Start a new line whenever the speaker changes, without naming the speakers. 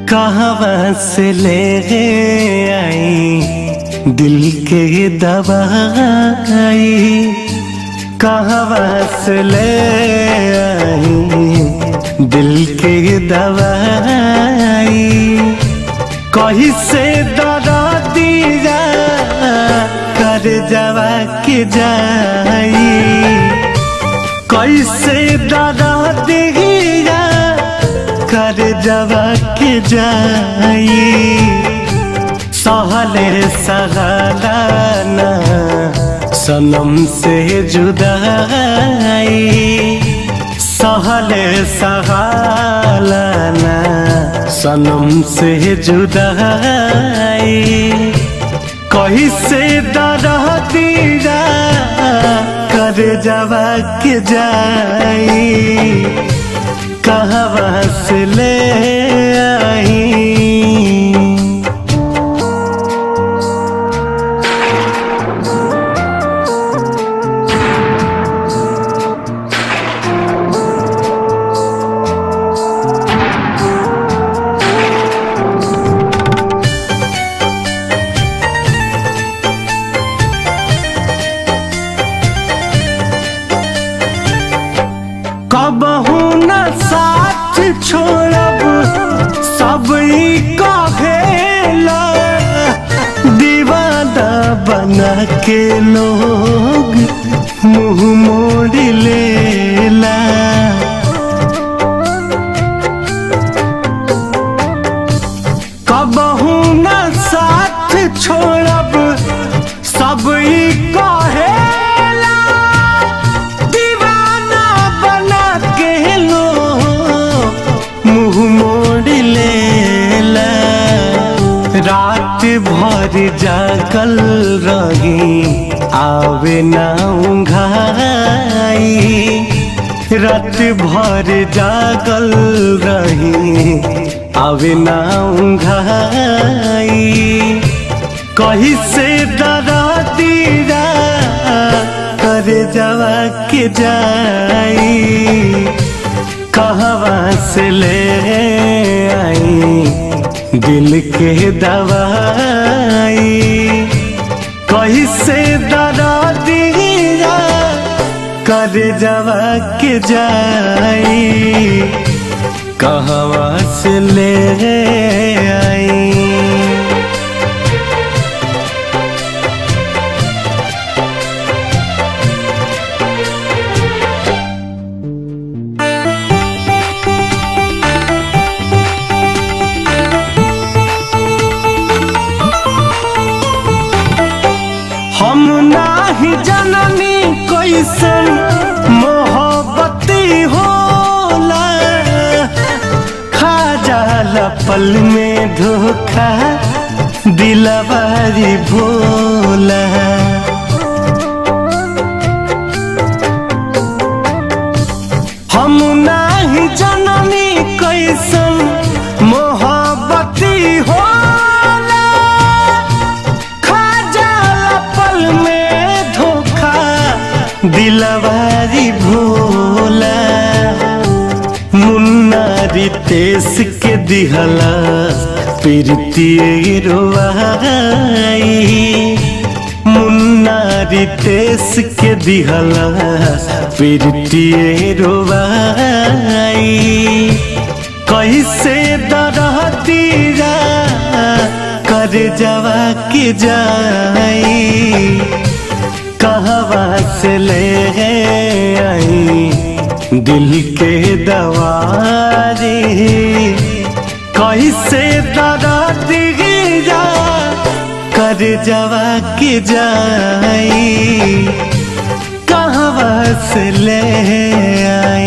कहाँ से ले आई दिल के दवाई, कहाँ से ले आई दिल के दवाई। कहीं से दरा दिया कर जवा के जाई, कैसे दरा दिया कर जवा के जाई। सहले सहलाना सनम से जुदाई, सहले सहलाना सनम से जुदाई। कहीं से दरा दिया कर जवा के जाई, कहाँ से ले आई। कबहू न साथ छोड़ब सब कहेला, दीवाना बना के लोग मुँह मोड़ लेला। कबहू न साथ छोड़ब सब कहेला, दीवाना बना के लोग मुँह मोड़ लेला। रात भर जागल रही आवे ना उंघाई, रात भर जागल रही आवे ना उंघाई। कहीं से दरा दिया कर जवा के जाई, कहाँ से ले आई दिल के दवाई। कहीं से दरा दिया कर जवा के जाई, कहाँ से ले आई। हम नाही जननी कैसन मोहब्बती होला, खा जाला पल में धोखा दिलवारी भोला। हम नाही जननी कैसन मोहब्बती होला, दिलवारी भोला। मुन्ना रितेश के दिहला प्रीतिए रोवाई, मुन्ना रितेश के दिहला प्रीतिए रोवाई। कैसे दरा दिया कर जवा के जाई, कहाँ से ले आई दिल के दवाई। कैसे दरा दिया कर जवा के जाई, कहाँ से ले आई।